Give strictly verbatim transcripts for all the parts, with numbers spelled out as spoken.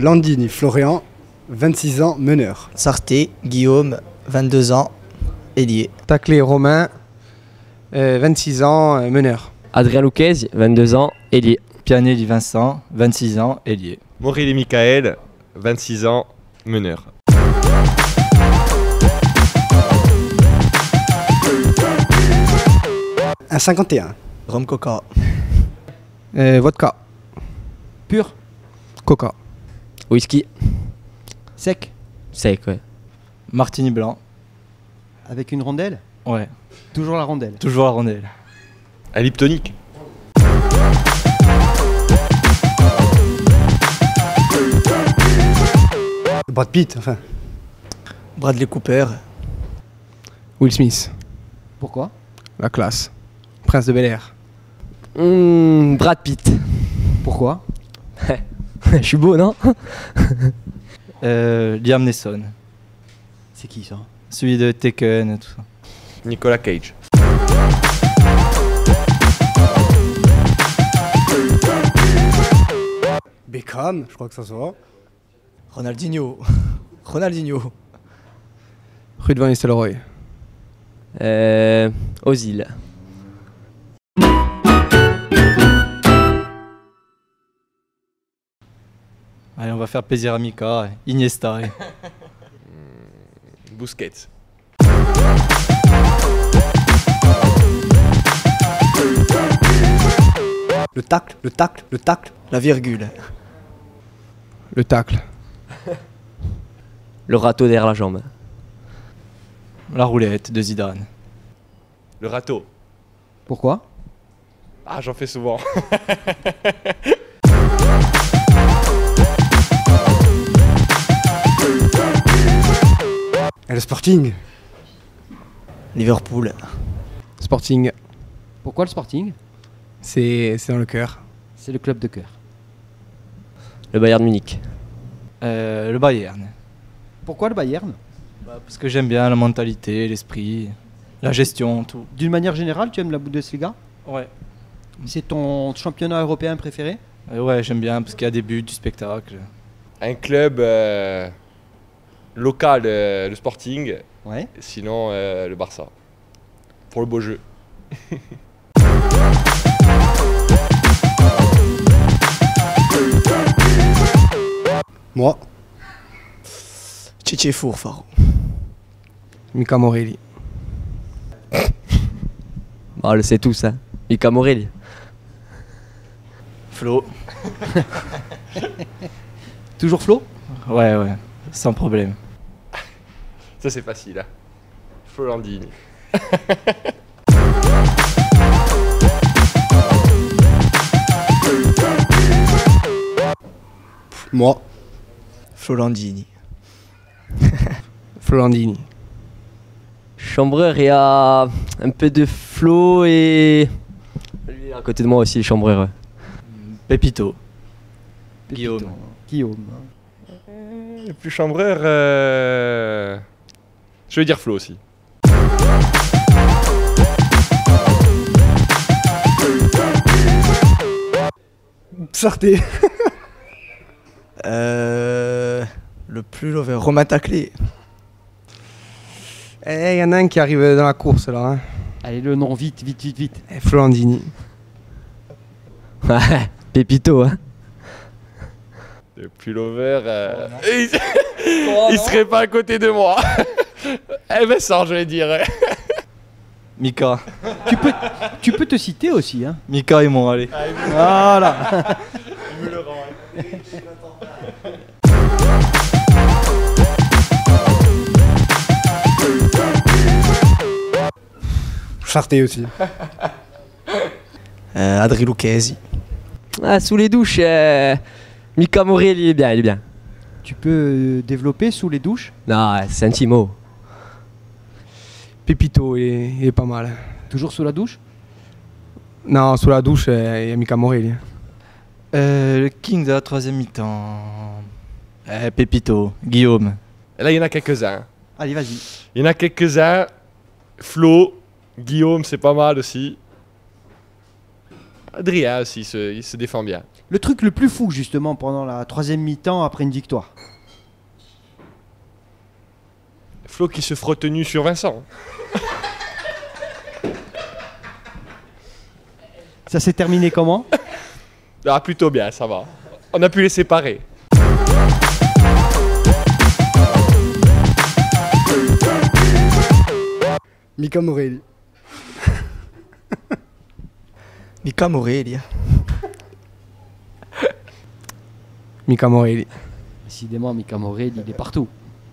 Landini Florian, vingt-six ans, meneur. Sarté Guillaume, vingt-deux ans, ailier. Taclé Romain, euh, vingt-six ans, euh, meneur. Adrien Lucchesi, vingt-deux ans, ailier. Pianelli Vincent, vingt-six ans, ailier. Morelli Michael, vingt-six ans, meneur. Un cinquante et un. Rhum Coca. Euh, vodka. Pur. Coca. Whisky. Sec. Sec, ouais. Martini blanc. Avec une rondelle. Ouais. Toujours la rondelle. Toujours la rondelle. Un liptonique. Brad Pitt, enfin. Bradley Cooper. Will Smith. Pourquoi? La classe. Prince de Bel-Air. Mmh, Brad Pitt. Pourquoi? Je suis beau, non? euh, Liam Neeson. C'est qui ça? Celui de Taken et tout ça. Nicolas Cage. Beckham, je crois que ça se voit. Ronaldinho. Ronaldinho. Ruud van Nistelrooy. Euh, Ozil. Allez, on va faire plaisir à Mika. Iniesta. Et... Busquets. Le tacle, le tacle, le tacle. La virgule. Le tacle. Le râteau derrière la jambe. La roulette de Zidane. Le râteau. Pourquoi? Ah, j'en fais souvent. Et le Sporting. Liverpool. Sporting. Pourquoi le Sporting? C'est c'est dans le cœur. C'est le club de cœur. Le Bayern Munich. Euh, le Bayern. Pourquoi le Bayern? Bah, parce que j'aime bien la mentalité, l'esprit, la gestion, tout. D'une manière générale, tu aimes la Bundesliga? Ouais. C'est ton championnat européen préféré? Euh, ouais, j'aime bien parce qu'il y a des buts, du spectacle. Un club euh, local, euh, le Sporting. Ouais. Sinon, euh, le Barça. Pour le beau jeu. Moi. Tchétché Fourfaro. Mika Morelli. Bah, on le sait tous, hein. Mika Morelli. Flo. Toujours Flo? Ouais, ouais, sans problème. Ça, c'est facile. Hein. Flolandini. Moi. Flolandini. Flolandini. Chambreur, il y a un peu de Flo et... Lui, à côté de moi aussi, le chambreur. Ouais. Pépito. Pépito. Guillaume. Guillaume. Le plus chambreur, euh... je vais dire Flo aussi. Sarté. Euh, le plus mauvais. Romain Taclé. Eh, il y en a un qui arrive dans la course là. Hein. Allez, le nom, vite, vite, vite, vite. Eh, Flolandini. Ouais, Pépito, hein. Le plus lover, euh... il... il serait pas à côté de moi. Eh ben ça, je vais dire. Mika. Tu peux, tu peux te citer aussi, hein. Mika et moi, allez. Voilà. Il me le rend. Sarté aussi. Euh, Adrien Lucchesi. Ah, sous les douches, euh... Mika Morelli, il est bien, il est bien. Tu peux euh, développer sous les douches? Non, c'est un petit mot. Pépito, il est, il est pas mal. Toujours sous la douche? Non, sous la douche, euh, il y a Mika Morelli. Euh, le king de la troisième mi-temps. Euh, Pépito. Guillaume. Et là, il y en a quelques-uns. Allez, vas-y. Il y en a quelques-uns. Flo, Guillaume, c'est pas mal aussi. Adrien aussi, il se, il se défend bien. Le truc le plus fou, justement, pendant la troisième mi-temps après une victoire. Flo qui se frotte nu sur Vincent. Ça s'est terminé comment? Ah, plutôt bien, ça va. On a pu les séparer. Mika Morelli. Mika Morelli. Mika Morelli. Décidément, Mika Morelli, il est partout.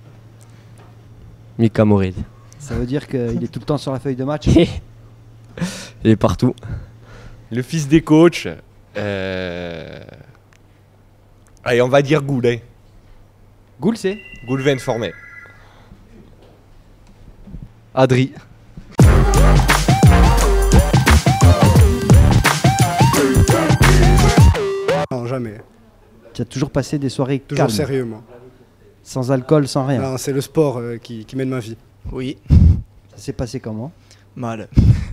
Mika Morelli. Ça veut dire qu'il est tout le temps sur la feuille de match. Il est partout. Le fils des coachs. Euh... Allez, on va dire Gould. Hein. Gould, c'est Gould vient de former. Adri. Non, jamais. Tu as toujours passé des soirées Toujours calmes, sérieux, moi. sans alcool, sans rien. Non, c'est le sport euh, qui, qui mène ma vie. Oui. Ça s'est passé comment? Mal.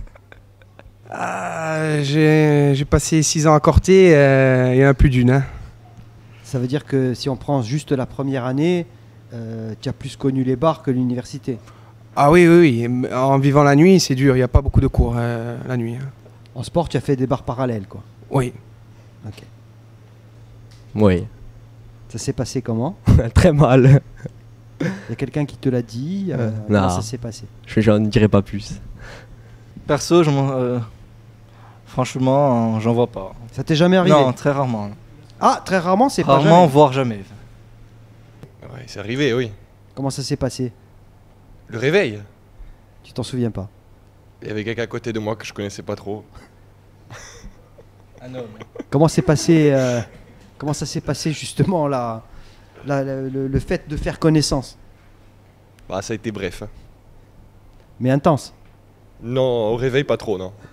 Ah, j'ai j'ai passé six ans à Corté, euh, il y en a plus d'une. Hein. Ça veut dire que si on prend juste la première année, euh, tu as plus connu les bars que l'université. Ah oui, oui, oui. En vivant la nuit, c'est dur. Il n'y a pas beaucoup de cours euh, la nuit. Hein. En sport, tu as fait des bars parallèles, quoi. Oui. Ok. Oui. Ça s'est passé comment? Très mal. Il y a quelqu'un qui te l'a dit euh, Euh, Comment non. ça s'est passé? Je j'en dirai pas plus. Perso, je m'en- euh, franchement, euh, j'en vois pas. Ça t'est jamais arrivé? Non, très rarement. Ah, très rarement, c'est pas Rarement, jamais. voire jamais. Ouais, c'est arrivé, oui. Comment ça s'est passé? Le réveil. Tu t'en souviens pas? Il y avait quelqu'un à côté de moi que je connaissais pas trop. Un homme. Comment s'est passé euh, Comment ça s'est passé justement la, la- la- le, le fait de faire connaissance? Bah, ça a été bref. hein. Mais intense. Non, au réveil, pas trop, non.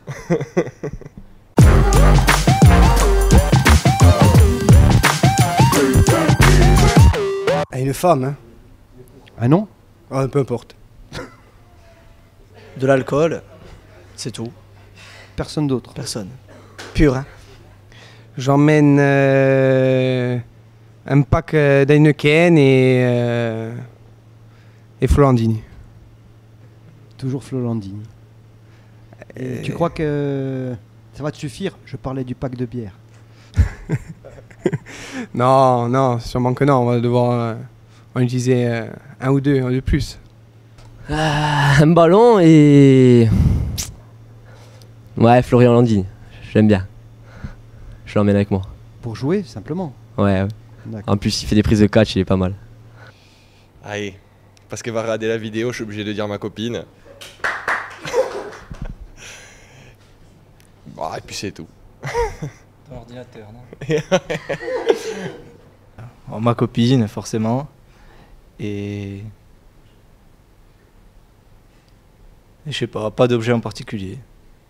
À une femme, hein. Ah non? Ah, peu importe. De l'alcool, c'est tout. Personne d'autre. Personne. Pur, hein. J'emmène euh, un pack euh, d'Heineken et, euh, et Flolandini. Toujours Flo Landini. Et Euh, tu crois que ça va te suffire? Je parlais du pack de bière. Non, non, sûrement que non. On va devoir euh, en utiliser euh, un ou deux, un de plus. Ah, un ballon et. Ouais, Florian Landini. J'aime bien. Je l'emmène avec moi. Pour jouer, simplement. Ouais, ouais. D'accord. En plus, il fait des prises de catch, il est pas mal. Allez. Parce qu'elle va regarder la vidéo, je suis obligé de dire à ma copine. Bah, et puis c'est tout. Ton ordinateur, non? Alors, ma copine, forcément. Et. Et je sais pas, pas d'objet en particulier.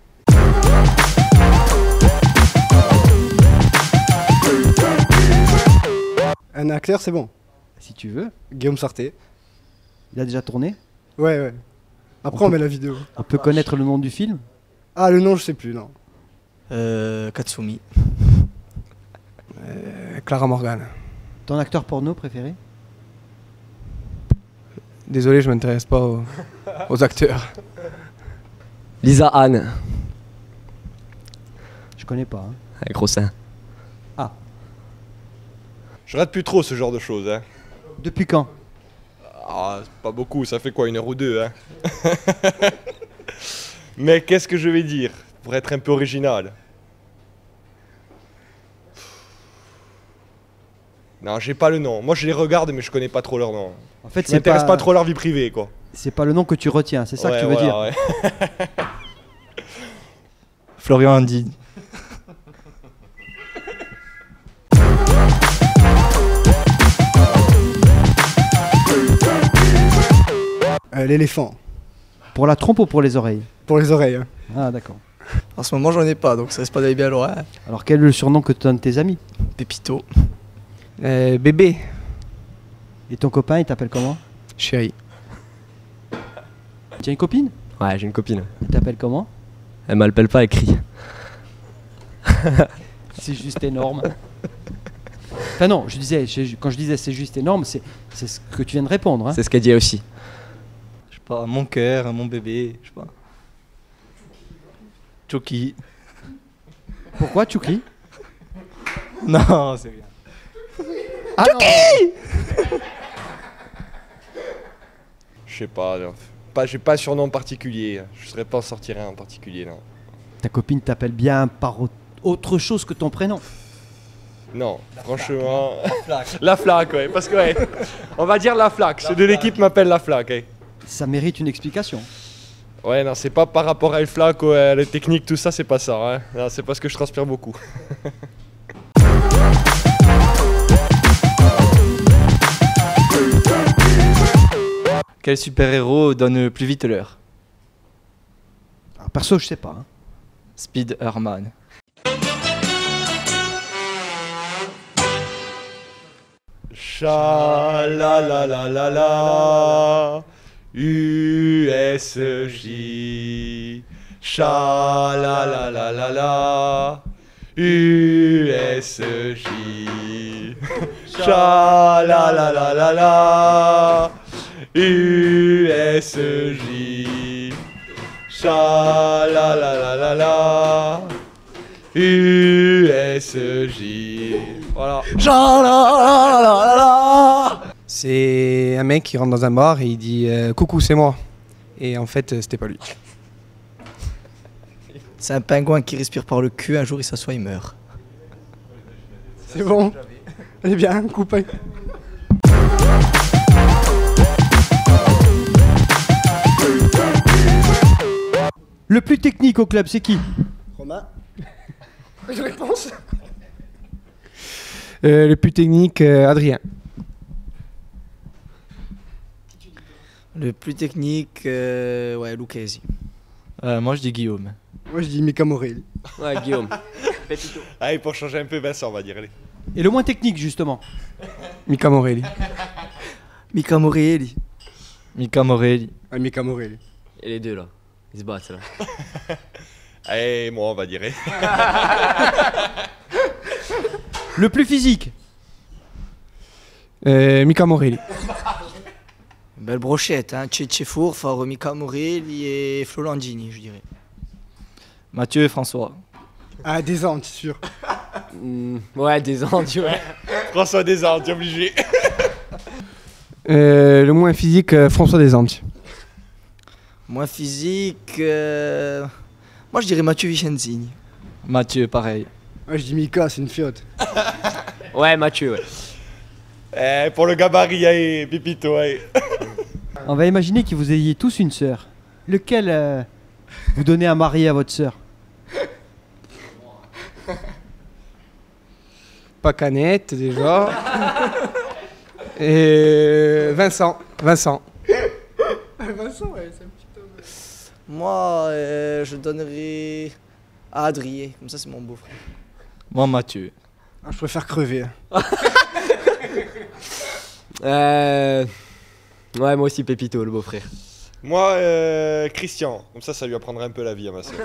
Un acteur, c'est bon. Si tu veux. Guillaume Sarté. Il a déjà tourné. Ouais, ouais. Après, on met la vidéo. On peut connaître le nom du film. Ah, le nom, je sais plus, non. Euh, Katsumi. Euh, Clara Morgan. Ton acteur porno préféré? Désolé, je m'intéresse pas aux, aux acteurs. Lisa Anne. Je connais pas. hein. Un gros sein. Je rate plus trop ce genre de choses, hein. Depuis quand? Ah, pas beaucoup, ça fait quoi, une heure ou deux, hein. Mais qu'est-ce que je vais dire, pour être un peu original? Non, j'ai pas le nom. Moi, je les regarde, mais je connais pas trop leur nom. En fait, Je c'est m'intéresse pas, pas trop à leur vie privée, quoi. c'est pas le nom que tu retiens, c'est ça Ouais, que tu veux voilà, dire. ouais. Florian Andy. Euh, L'éléphant. Pour la trompe ou pour les oreilles? Pour les oreilles. hein. Ah d'accord. En ce moment, j'en ai pas, donc ça reste pas d'aller bien loin. Alors quel est le surnom que tu donnes tes amis? Pépito. Euh, bébé, Et ton copain, il t'appelle comment? chérie. Tu as une copine? Ouais, j'ai une copine. Il t'appelle comment? Elle m'appelle pas, elle crie. C'est juste énorme. Enfin non, je disais, je- quand je disais c'est juste énorme, c'est c'est ce que tu viens de répondre. Hein. C'est ce qu'elle dit aussi. Je sais pas, mon cœur, mon bébé, je sais pas. Chucky. Pourquoi Tchouki? Non, c'est rien. Ah, non. Je sais pas, non. Pas, j'ai pas surnom particulier. Je saurais pas en sortir un en particulier, non. Ta copine t'appelle bien par au- autre chose que ton prénom. Non, franchement. La flaque, ouais. Parce que, ouais. On va dire la flaque. Ceux de l'équipe m'appellent la flaque, ouais. Ça mérite une explication. Ouais, non, c'est pas par rapport à la flaque, ouais, les techniques, tout ça, c'est pas ça. Hein. Non, c'est parce que je transpire beaucoup. Quel super-héros donne plus vite l'heure? Alors, perso, je sais pas. Hein. Speed Herman. Cha la la la la la U S J Cha la la la la la U S J Cha la la la la la U S J Cha la la la la la U S J Voilà. C'est un mec qui rentre dans un bar et il dit euh, coucou, c'est moi. Et en fait, euh, c'était pas lui. C'est un pingouin qui respire par le cul, un jour il s'assoit, il meurt. C'est bon. Elle est bien, coupée. Le plus technique au club, c'est qui? Romain. Je réponse. Euh, le plus technique, euh, Adrien. Le plus technique, euh, ouais, Lucchesi. Euh, moi je dis Guillaume. Moi je dis Mika Morelli. Ouais, Guillaume. Allez, pour changer un peu, Vincent, on va dire. Allez. Et le moins technique, justement. Mika Morelli. Mika Morelli. Mika Morelli. Ah, Mika Morelli. Et les deux là, ils se battent là. Allez, moi, on va dire. Le plus physique. Euh, Mika Morelli. Belle brochette, hein. Cece Furfaro, Mika Morelli et Flo Landini, je dirais. Mathieu et François. Ah, des Andes, c'est sûr. Hmm, ouais, des ans, tu vois. François Desandes, t'es obligé. Euh, le moins physique, euh, François Desandes. Moins physique, euh, moi je dirais Mathieu Vicenzini. Mathieu, pareil. Moi je dis Mika, c'est une fiotte. Ouais, Mathieu, ouais. Eh, pour le gabarit, allez, Pépito, allez. On va imaginer que vous ayez tous une sœur. Lequel euh, vous donnez à marier à votre sœur? Pas Canette, déjà. Et Vincent. Vincent. Vincent, ouais, c'est un petit homme. Moi, euh, je donnerais à Adrien, comme ça c'est mon beau-frère. Moi Mathieu. Ah, je préfère crever. Euh... Ouais, moi aussi Pépito, le beau-frère. Moi, euh, Christian. Comme ça, ça lui apprendra un peu la vie à ma soeur.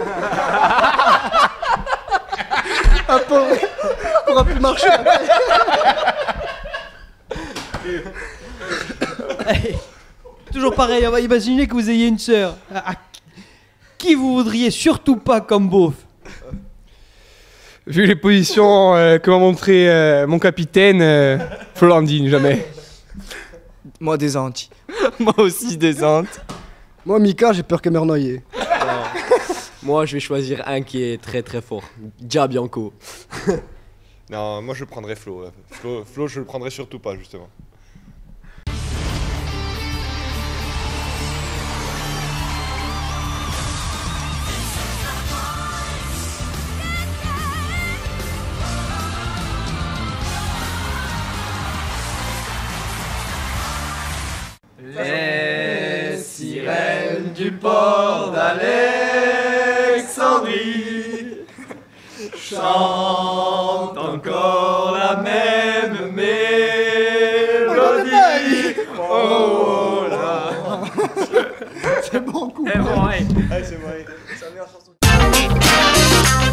Ah, pauvre. On pourra plus marcher. Toujours pareil, on va imaginer que vous ayez une sœur. À- à qui vous voudriez surtout pas comme beauf? Vu les positions euh, que m'a montré euh, mon capitaine, euh, Flolandine, jamais. Moi des Antilles. Moi aussi des Andes. Moi, Mika, j'ai peur qu'elle me renoyer. Moi, je vais choisir un qui est très très fort. Gia Bianco. Non, moi, je prendrais Flo. ouais. Flo, Flo, je le prendrais surtout pas, justement. Les sirènes du port d'Alexandrie chantent encore la même mélodie. Oh là. C'est bon, coup. Eh bon, ouais. Allez, c'est vrai. C'est la meilleure chanson.